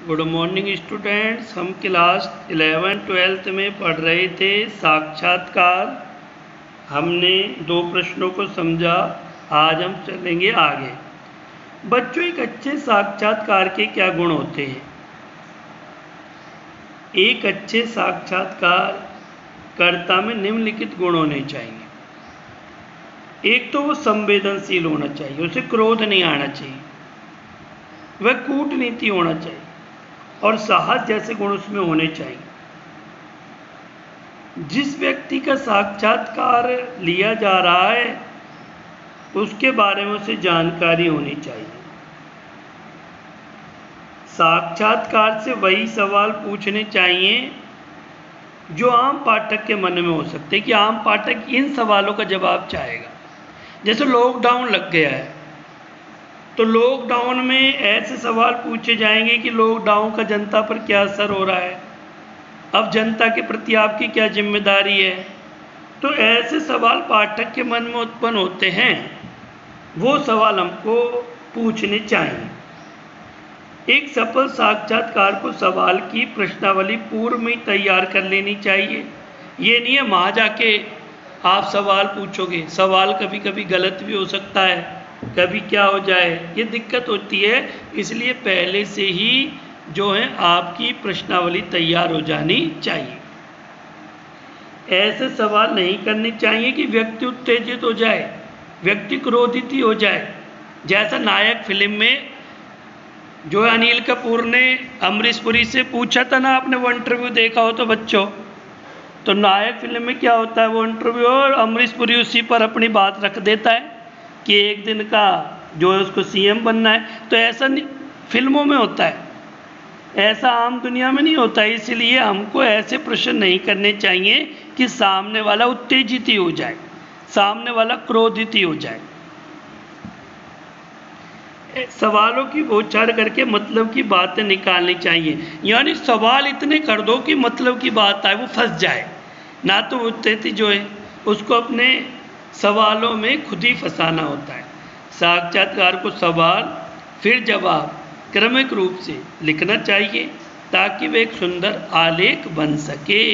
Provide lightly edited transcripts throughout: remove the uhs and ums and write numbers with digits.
Good morning students. हम class 11-12 में पढ़ रहे थे साक्षात्कार। हमने 2 प्रश्नों को समझा। आज हम चलेंगे आगे। बच्चों, एक अच्छे साक्षात्कार के क्या गुण होते हैं? एक अच्छे साक्षात्कारकर्ता में निम्नलिखित गुण होने चाहिए। एक तो वो संवेदनशील होना चाहिए, उसे क्रोध नहीं आना चाहिए, वह कूटनीति होना चाहिए और साहस जैसे गुण उसमें होने चाहिए। जिस व्यक्ति का साक्षात्कार लिया जा रहा है उसके बारे में उसे जानकारी होनी चाहिए। साक्षात्कार से वही सवाल पूछने चाहिए जो आम पाठक के मन में हो सकते हैं कि आम पाठक इन सवालों का जवाब चाहेगा। जैसे लॉकडाउन लग गया है तो लॉकडाउन में ऐसे सवाल पूछे जाएंगे कि लॉकडाउन का जनता पर क्या असर हो रहा है, अब जनता के प्रति आपकी क्या जिम्मेदारी है। तो ऐसे सवाल पाठक के मन में उत्पन्न होते हैं, वो सवाल हमको पूछने चाहिए। एक सफल साक्षात्कार को सवाल की प्रश्नावली पूर्व में तैयार कर लेनी चाहिए। ये नहीं है वहाँ जाके आप सवाल पूछोगे, सवाल कभी कभी गलत भी हो सकता है, कभी क्या हो जाए, ये दिक्कत होती है। इसलिए पहले से ही जो है आपकी प्रश्नावली तैयार हो जानी चाहिए। ऐसे सवाल नहीं करने चाहिए कि व्यक्ति उत्तेजित हो जाए, व्यक्ति क्रोधित ही हो जाए। जैसा नायक फिल्म में जो अनिल कपूर ने अमरीश पुरी से पूछा था ना, आपने वो इंटरव्यू देखा हो तो बच्चों, तो नायक फिल्म में क्या होता है, वो इंटरव्यू और अमरीश पुरी उसी पर अपनी बात रख देता है कि एक दिन का जो है उसको सीएम बनना है। तो ऐसा फिल्मों में होता है, ऐसा आम दुनिया में नहीं होता है। इसलिए हमको ऐसे प्रश्न नहीं करने चाहिए कि सामने वाला उत्तेजित ही हो जाए, सामने वाला क्रोधित ही हो जाए। सवालों की बौछार करके मतलब की बातें निकालनी चाहिए, यानी सवाल इतने कर दो कि मतलब की बात आए, वो फंस जाए ना। तो उत्तेजित जो है उसको अपने सवालों में खुद ही फंसाना होता है। साक्षात्कार को सवाल फिर जवाब क्रमिक रूप से लिखना चाहिए ताकि वह एक सुंदर आलेख बन सके।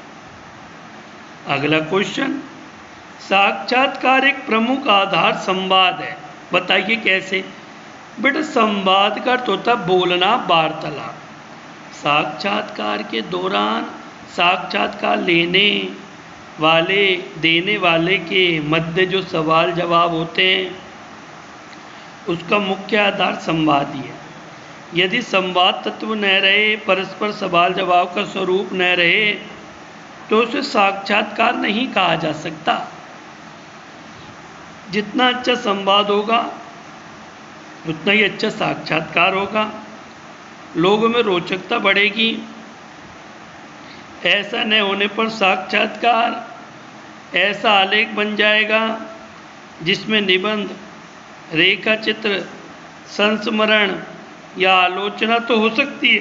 अगला क्वेश्चन, साक्षात्कार एक प्रमुख आधार संवाद है, बताइए कैसे? बेटा, संवाद का अर्थ होता है बोलना, वार्तालाप। साक्षात्कार के दौरान साक्षात्कार लेने वाले देने वाले के मध्य जो सवाल जवाब होते हैं उसका मुख्य आधार संवाद ही है। यदि संवाद तत्व न रहे, परस्पर सवाल जवाब का स्वरूप न रहे, तो उसे साक्षात्कार नहीं कहा जा सकता। जितना अच्छा संवाद होगा उतना ही अच्छा साक्षात्कार होगा, लोगों में रोचकता बढ़ेगी। ऐसा न होने पर साक्षात्कार ऐसा आलेख बन जाएगा जिसमें निबंध, रेखा चित्र, संस्मरण या आलोचना तो हो सकती है।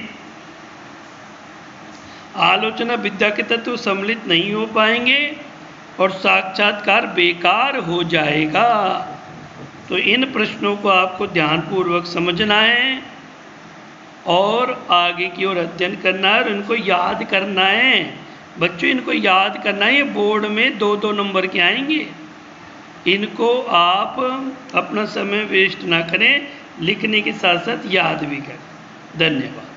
आलोचना विद्या के तत्व सम्मिलित नहीं हो पाएंगे और साक्षात्कार बेकार हो जाएगा। तो इन प्रश्नों को आपको ध्यानपूर्वक समझना है और आगे की ओर अध्ययन करना है और इनको याद करना है। बच्चों, इनको याद करना है, ये बोर्ड में 2-2 नंबर के आएंगे। इनको आप अपना समय वेस्ट ना करें, लिखने के साथ साथ याद भी करें। धन्यवाद।